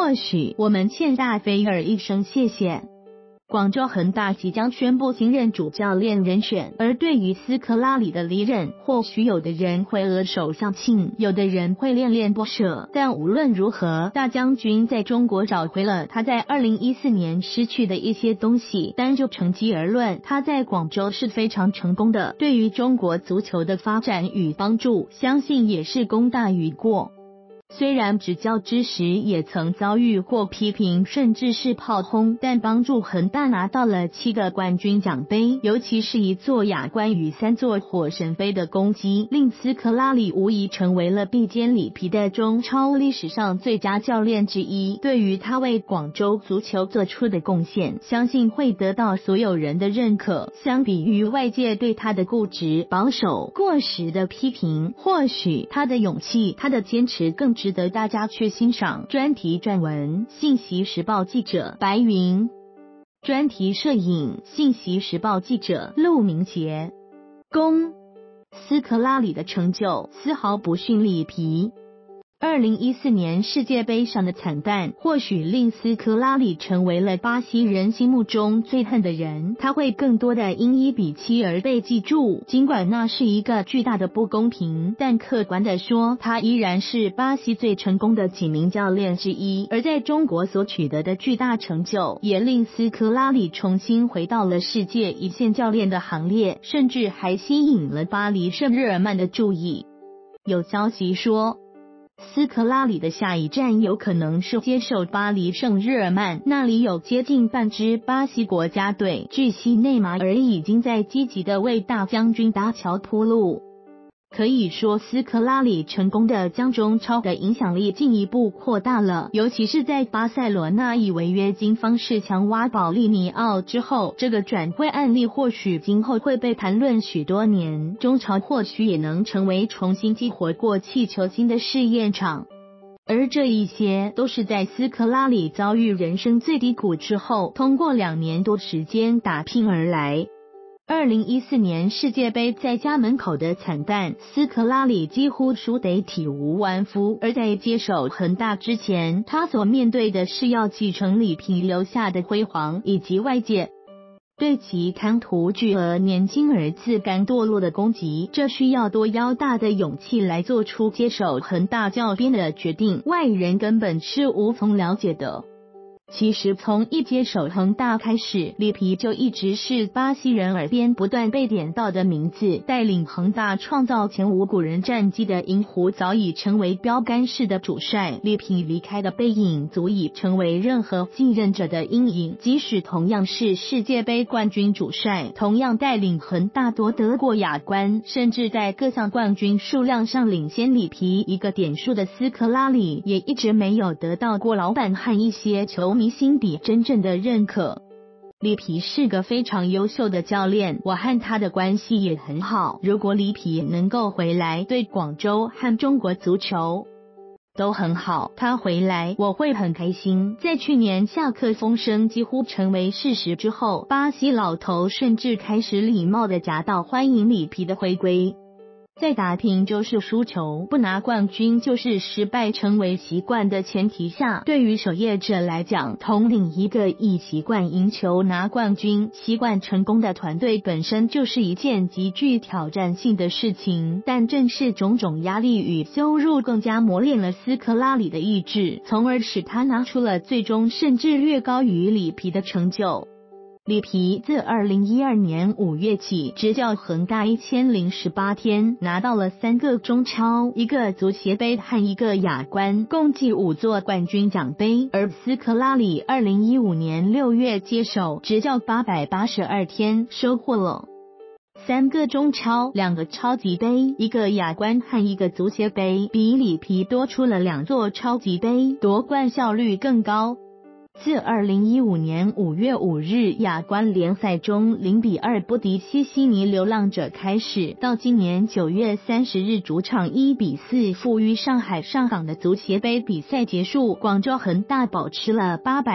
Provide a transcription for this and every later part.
或许我们欠大菲尔一声谢谢。广州恒大即将宣布新任主教练人选，而对于斯科拉里的离任，或许有的人会额手相庆，有的人会恋恋不舍。但无论如何，大将军在中国找回了他在2014年失去的一些东西。单就成绩而论，他在广州是非常成功的，对于中国足球的发展与帮助，相信也是功大于过。虽然执教之时也曾遭遇过批评，甚至是炮轰，但帮助恒大拿到了7个冠军奖杯，尤其是1座亚冠与3座火神杯的功绩，令斯科拉里无疑成为了比肩里皮的中超历史上最佳教练之一。对于他为广州足球做出的贡献，相信会得到所有人的认可。相比于外界对他的固执、保守、过时的批评，或许他的勇气、他的坚持更值得大家去欣赏。专题撰文：信息时报记者白云，专题摄影：信息时报记者陆明杰。公斯科拉里的成就丝毫不逊里皮。2014年世界杯上的惨淡，或许令斯科拉里成为了巴西人心目中最恨的人。他会更多的因1比7而被记住，尽管那是一个巨大的不公平，但客观的说，他依然是巴西最成功的几名教练之一。而在中国所取得的巨大成就，也令斯科拉里重新回到了世界一线教练的行列，甚至还吸引了巴黎圣日耳曼的注意。有消息说，斯科拉里的下一站有可能是接受巴黎圣日耳曼，那里有接近半支巴西国家队。据悉，内马尔已经在积极的为大将军搭桥铺路。可以说，斯科拉里成功的将中超的影响力进一步扩大了，尤其是在巴塞罗那以违约金方式强挖保利尼奥之后，这个转会案例或许今后会被谈论许多年。中超或许也能成为重新激活过气球星的试验场。而这一些都是在斯科拉里遭遇人生最低谷之后，通过2年多时间打拼而来。2014年世界杯在家门口的惨淡，斯科拉里几乎输得体无完肤。而在接手恒大之前，他所面对的是要继承里皮留下的辉煌，以及外界对其贪图巨额年金而自甘堕落的攻击。这需要多腰大的勇气来做出接手恒大教鞭的决定，外人根本是无从了解的。其实从一接手恒大开始，里皮就一直是巴西人耳边不断被点到的名字。带领恒大创造前无古人战绩的银狐早已成为标杆式的主帅，里皮离开的背影足以成为任何继任者的阴影。即使同样是世界杯冠军主帅，同样带领恒大夺得过亚冠，甚至在各项冠军数量上领先里皮一个点数的斯科拉里，也一直没有得到过老板和一些球迷心底真正的认可。里皮是个非常优秀的教练，我和他的关系也很好。如果里皮能够回来，对广州和中国足球都很好。他回来我会很开心。在去年下课风声几乎成为事实之后，巴西老头甚至开始礼貌地夹道欢迎里皮的回归。在打拼就是输球，不拿冠军就是失败成为习惯的前提下，对于守业者来讲，统领一个以习惯赢球拿冠军、习惯成功的团队本身就是一件极具挑战性的事情。但正是种种压力与羞辱更加磨练了斯科拉里的意志，从而使他拿出了最终甚至略高于里皮的成就。里皮自2012年5月起执教恒大1018天，拿到了3个中超、1个足协杯和1个亚冠，共计5座冠军奖杯。而斯科拉里2015年6月接手执教882天，收获了3个中超、2个超级杯、1个亚冠和1个足协杯，比里皮多出了2座超级杯，夺冠效率更高。 自2015年5月5日亚冠联赛中0-2不敌西悉尼流浪者开始，到今年9月30日主场1-4负于上海上港的足协杯比赛结束，广州恒大保持了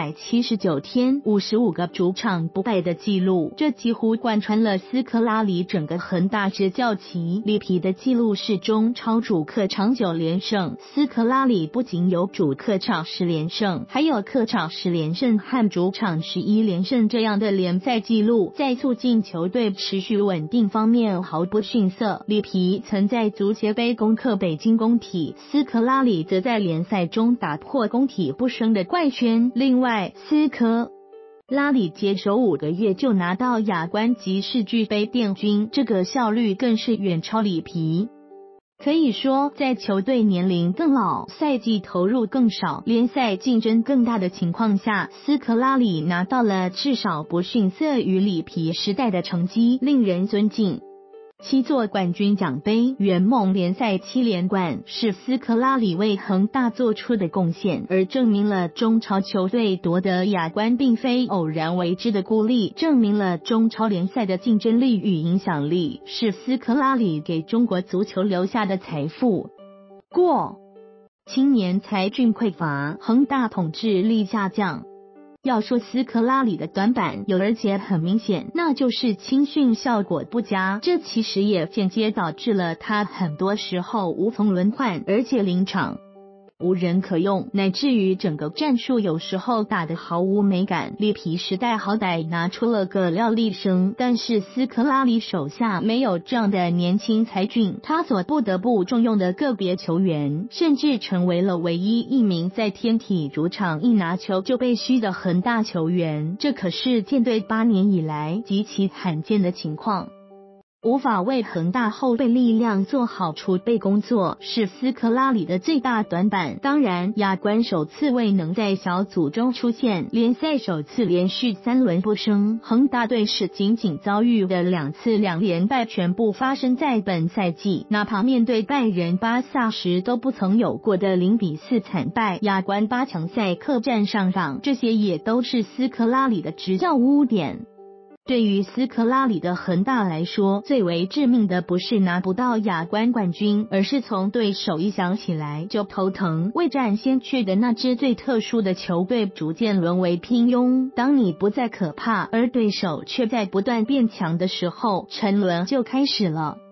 879天55个主场不败的纪录，这几乎贯穿了斯科拉里整个恒大执教期。里皮的纪录是中超主客场9连胜，斯科拉里不仅有主客场10连胜，还有客场10连胜和主场11连胜这样的联赛纪录，在促进球队持续稳定方面毫不逊色。里皮曾在足协杯攻克北京工体，斯科拉里则在联赛中打破工体不胜的怪圈。另外，斯科拉里接手5个月就拿到亚冠及世俱杯殿军，这个效率更是远超里皮。可以说，在球队年龄更老、赛季投入更少、联赛竞争更大的情况下，斯科拉里拿到了至少不逊色于里皮时代的成绩，令人尊敬。7座冠军奖杯、圆梦联赛7连冠是斯科拉里为恒大做出的贡献，而证明了中超球队夺得亚冠并非偶然为之的孤立，证明了中超联赛的竞争力与影响力是斯科拉里给中国足球留下的财富。青年才俊匮乏，恒大统治力下降。要说斯科拉里的短板有，而且很明显，那就是青训效果不佳，这其实也间接导致了他很多时候无从轮换，而且临场无人可用，乃至于整个战术有时候打得毫无美感。里皮时代好歹拿出了个廖立生，但是斯科拉里手下没有这样的年轻才俊，他所不得不重用的个别球员，甚至成为了唯一一名在天体主场一拿球就被嘘的恒大球员，这可是舰队8年以来极其罕见的情况。无法为恒大后备力量做好储备工作，是斯科拉里的最大短板。当然，亚冠首次未能在小组中出现，联赛首次连续3轮不胜，恒大队是仅仅遭遇的2次2连败，全部发生在本赛季。哪怕面对拜仁、巴萨时都不曾有过的0-4惨败，亚冠8强赛客战上港，这些也都是斯科拉里的执教污点。对于斯科拉里的恒大来说，最为致命的不是拿不到亚冠冠军，而是从对手一想起来就头疼。未战先怯的那支最特殊的球队逐渐沦为平庸，当你不再可怕，而对手却在不断变强的时候，沉沦就开始了。